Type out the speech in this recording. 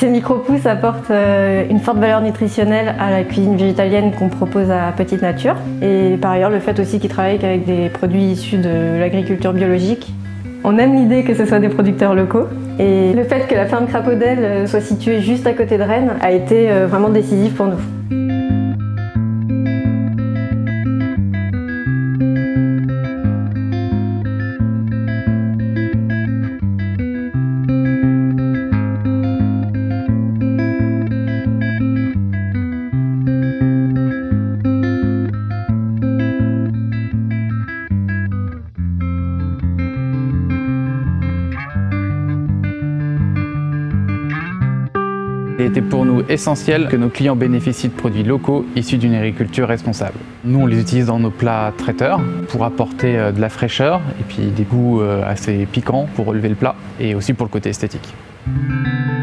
Ces micro-pousses apportent une forte valeur nutritionnelle à la cuisine végétalienne qu'on propose à Petite Nature. Et par ailleurs, le fait aussi qu'ils travaillent avec des produits issus de l'agriculture biologique. On aime l'idée que ce soit des producteurs locaux. Et le fait que la ferme Crapaudel soit située juste à côté de Rennes a été vraiment décisif pour nous. Il était pour nous essentiel que nos clients bénéficient de produits locaux issus d'une agriculture responsable. Nous, on les utilise dans nos plats traiteurs pour apporter de la fraîcheur et puis des goûts assez piquants pour relever le plat et aussi pour le côté esthétique.